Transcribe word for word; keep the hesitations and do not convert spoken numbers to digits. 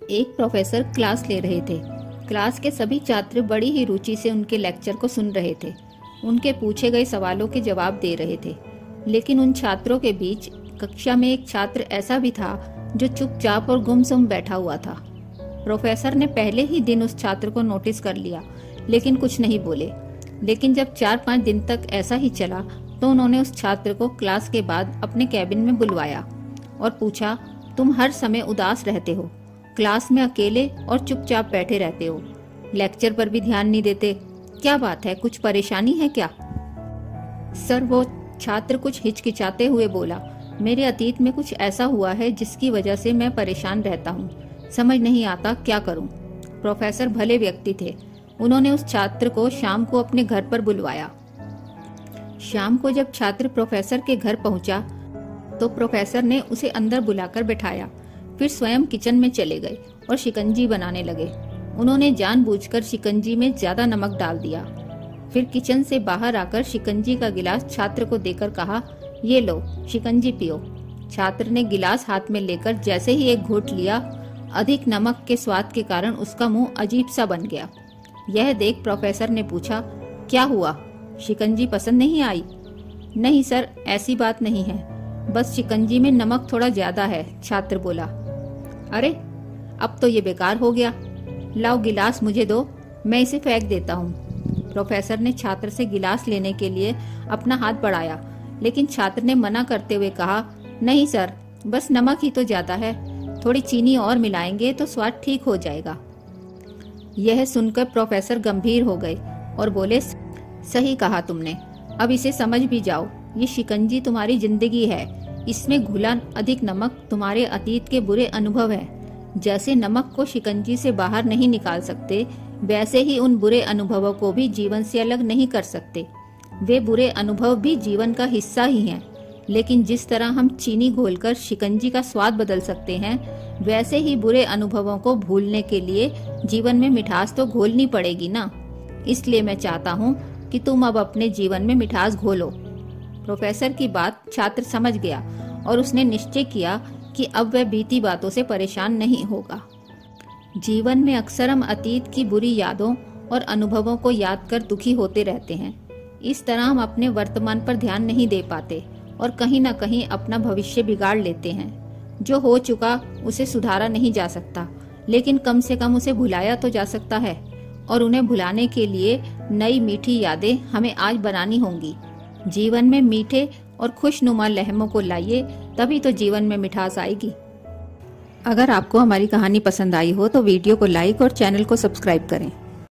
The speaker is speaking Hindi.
एक प्रोफेसर क्लास ले रहे थे। क्लास के सभी छात्र बड़ी ही रुचि से उनके लेक्चर को सुन रहे थे। उनके पूछे गए सवालों के जवाब दे रहे थे। लेकिन उन छात्रों के बीच कक्षा में एक छात्र ऐसा भी था जो चुपचाप और गुमसुम बैठा हुआ था। प्रोफेसर ने पहले ही दिन उस छात्र को नोटिस कर लिया, लेकिन कुछ नहीं बोले। लेकिन जब चार पांच दिन तक ऐसा ही चला तो उन्होंने उस छात्र को क्लास के बाद अपने कैबिन में बुलवाया और पूछा, तुम हर समय उदास रहते हो, क्लास में अकेले और चुपचाप बैठे रहते हो, लेक्चर पर भी ध्यान नहीं देते, क्या बात है, कुछ परेशानी है क्या? सर, वो छात्र कुछ हिचकिचाते हुए बोला, मेरे अतीत में कुछ ऐसा हुआ है जिसकी वजह से मैं परेशान रहता हूँ, समझ नहीं आता क्या करूँ। प्रोफेसर भले व्यक्ति थे। उन्होंने उस छात्र को शाम को अपने घर पर बुलवाया। शाम को जब छात्र प्रोफेसर के घर पहुंचा तो प्रोफेसर ने उसे अंदर बुलाकर बैठाया। फिर स्वयं किचन में चले गए और शिकंजी बनाने लगे। उन्होंने जानबूझकर शिकंजी में ज्यादा नमक डाल दिया। फिर किचन से बाहर आकर शिकंजी का गिलास छात्र को देकर कहा, ये लो, शिकंजी पियो। छात्र ने गिलास हाथ में लेकर जैसे ही एक घूंट लिया, अधिक नमक के स्वाद के कारण उसका मुंह अजीब सा बन गया। यह देख प्रोफेसर ने पूछा, क्या हुआ, शिकंजी पसंद नहीं आई? नहीं सर, ऐसी बात नहीं है, बस शिकंजी में नमक थोड़ा ज्यादा है, छात्र बोला। अरे, अब तो ये बेकार हो गया, लाओ गिलास मुझे दो, मैं इसे फेंक देता हूँ। प्रोफेसर ने छात्र से गिलास लेने के लिए अपना हाथ बढ़ाया, लेकिन छात्र ने मना करते हुए कहा, नहीं सर, बस नमक ही तो ज्यादा है, थोड़ी चीनी और मिलाएंगे तो स्वाद ठीक हो जाएगा। यह सुनकर प्रोफेसर गंभीर हो गए और बोले, सही कहा तुमने, अब इसे समझ भी जाओ, ये शिकंजी तुम्हारी जिंदगी है, इसमें घुला अधिक नमक तुम्हारे अतीत के बुरे अनुभव है। जैसे नमक को शिकंजी से बाहर नहीं निकाल सकते, वैसे ही उन बुरे अनुभवों को भी जीवन से अलग नहीं कर सकते। वे बुरे अनुभव भी जीवन का हिस्सा ही हैं। लेकिन जिस तरह हम चीनी घोलकर शिकंजी का स्वाद बदल सकते हैं, वैसे ही बुरे अनुभवों को भूलने के लिए जीवन में मिठास तो घोलनी पड़ेगी ना। इसलिए मैं चाहता हूँ कि तुम अब अपने जीवन में मिठास घोलो। प्रोफेसर की बात छात्र समझ गया और उसने निश्चय किया कि अब वह बीती बातों से परेशान नहीं होगा। जीवन में अक्सर हम अतीत की बुरी यादों और अनुभवों को याद कर दुखी होते रहते हैं। इस तरह हम अपने वर्तमान पर ध्यान नहीं दे पाते और कहीं न कहीं अपना भविष्य बिगाड़ लेते हैं। जो हो चुका उसे सुधारा नहीं जा सकता, लेकिन कम से कम उसे भुलाया तो जा सकता है, और उन्हें भुलाने के लिए नई मीठी यादें हमें आज बनानी होंगी। जीवन में मीठे और खुशनुमा लम्हों को लाइए, तभी तो जीवन में मिठास आएगी। अगर आपको हमारी कहानी पसंद आई हो तो वीडियो को लाइक और चैनल को सब्सक्राइब करें।